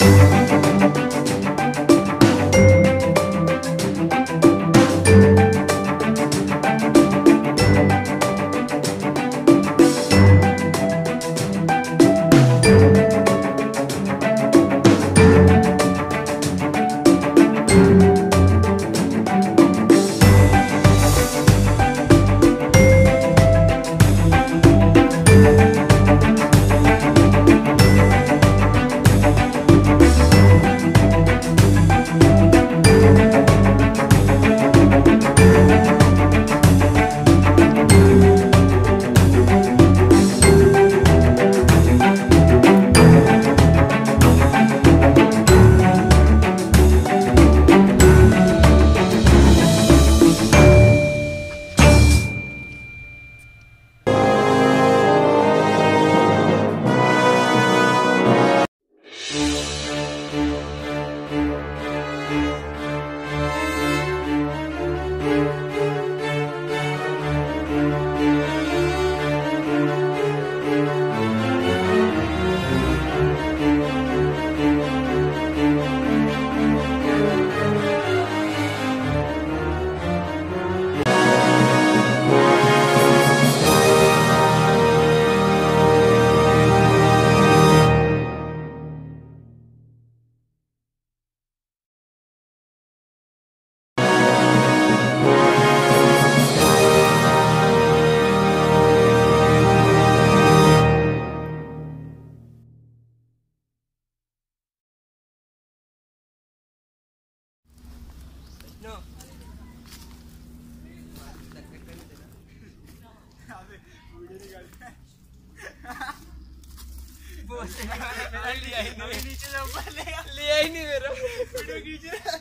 लिया ही नहीं मेरा वीडियो खींच रहा।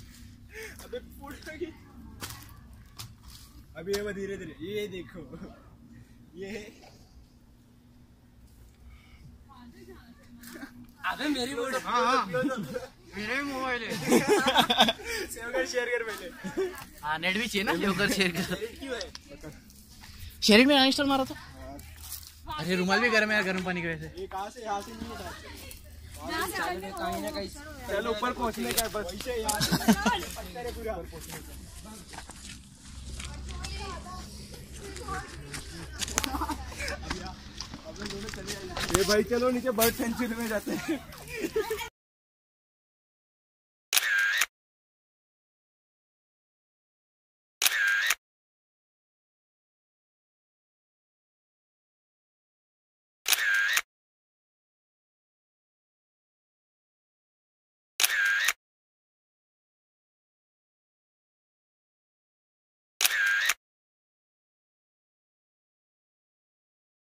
अबे फोटो खींच। अभी ये धीरे धीरे ये देखो ये अबे मेरी फोटो। हाँ मेरा ही मोबाइल है। सेव कर शेयर कर पहले। हाँ नेट भी चाहिए ना सेव कर शेयर कर। शेयरिंग में अनइंस्टॉल मारा था। अरे रुमाल भी गर्म है गर्म पानी की वजह से। ये कहाँ से यहाँ से नहीं होता। कहीं ना कहीं चलो ऊपर पहुँचने का बस। ये भाई चलो नीचे बर्ड सेंचुरी में जाते हैं।